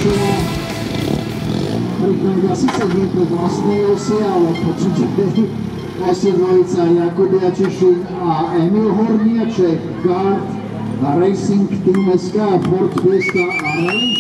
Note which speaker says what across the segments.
Speaker 1: Košice prichádza síce nie po vlastnej ose, ale počujte, vlastne dvojica Jakub JAČIŠIN a Emil HORNIAČEK, GART, Racing Team SK, Ford FIESTA a Rally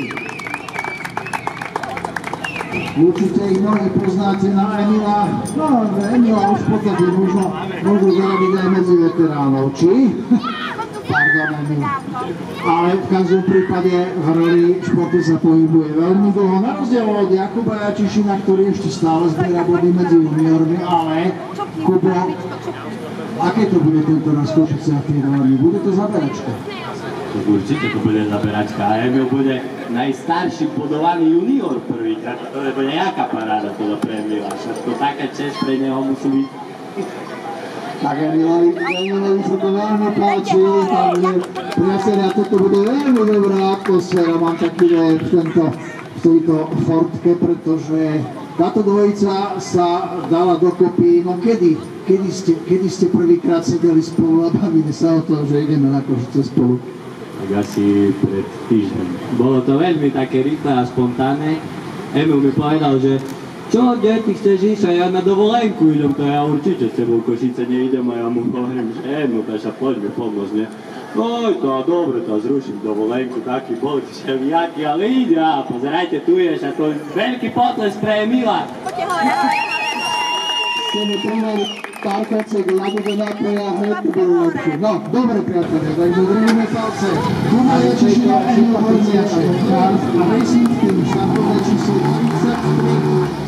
Speaker 1: 4. Určite ich mnohí poznáte na Emila. No, Emila už v podstate možno zaradiť aj medzi veteránov, či? Pardon, Emil. Ale v každom prípade v rally športe sa pohybuje veľmi dlho. Na rozdiel od Jakuba JAČIŠINa, ktorý ešte stále zbiera body medzi juniormi, ale Kubo, aké to bude tento raz Košiciach v rally? Bude to zaberačka?
Speaker 2: Určite to bude zaberačka a Emil bude najstarší bodovaný junior prvýkrát. To je nejaká paráda tohle pre Emila. To taká čest pre neho musí byť.
Speaker 1: Tak Emilovi sa to veľmi páči, takže priatelia, toto bude veľmi dobrá atmosféra, mám taký dojem v tejto Fordke, pretože táto dvojica sa dala dokopy, no kedy ste prvýkrát sedeli spolu a bavili sa o tom, že ideme na Košice spolu?
Speaker 2: Tak asi pred týždňom. Bolo to veľmi také rýchle a spontánne. Emil mi povedal, že čo, kde ty chceš ísť a ja na dovolenku idem, to ja určite s tebou Košice neidem a ja mu hovorím, že Emil, takže poďme pomôcť, ne? No, to dobre, to zruším dovolenku, taký bol všelijaký, ale ide a pozerajte, tu ješ a to je veľký potles pre Emila.
Speaker 1: Poďte hore, chceme primať parkáček, ľadové nápoje a hneď to bude lepšie. No, dobre priatelia, takže držíme palce. Kuba JAČIŠIN a Emil HORNIAČEK, GART a Racing Team, štartové číslo 33.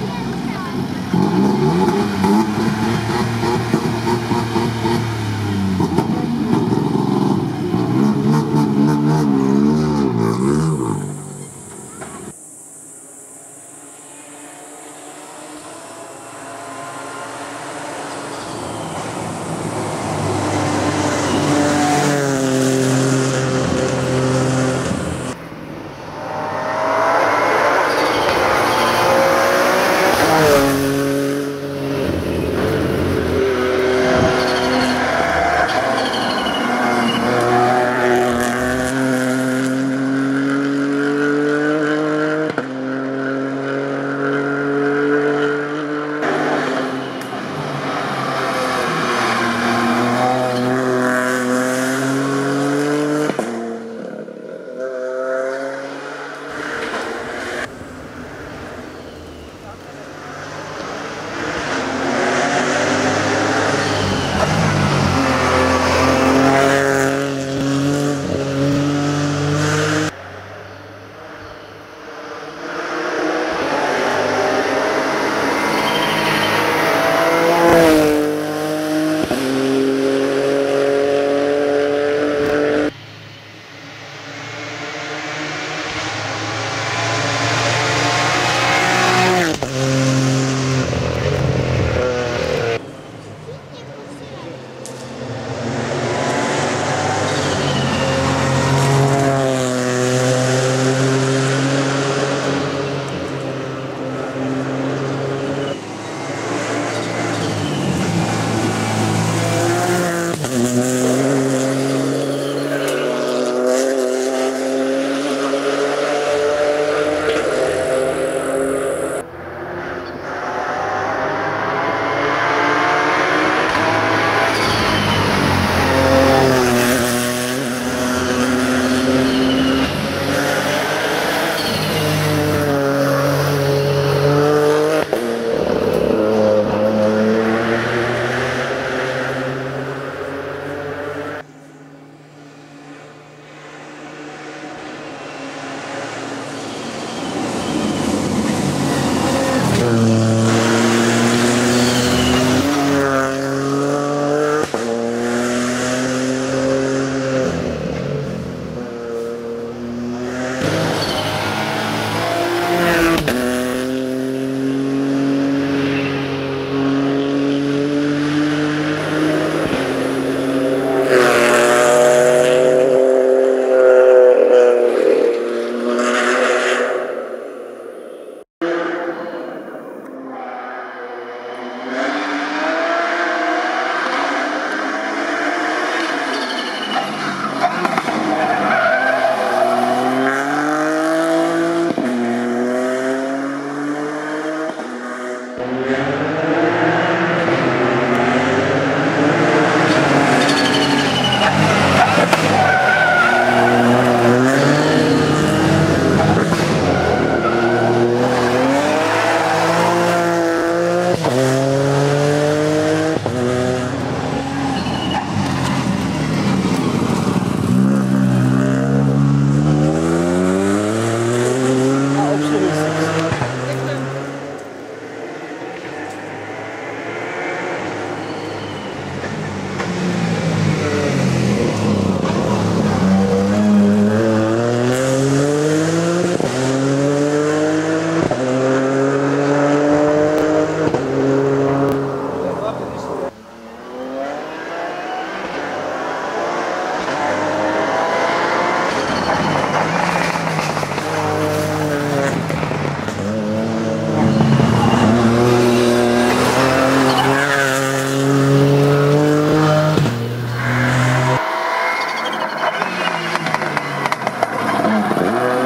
Speaker 1: Ďakujem.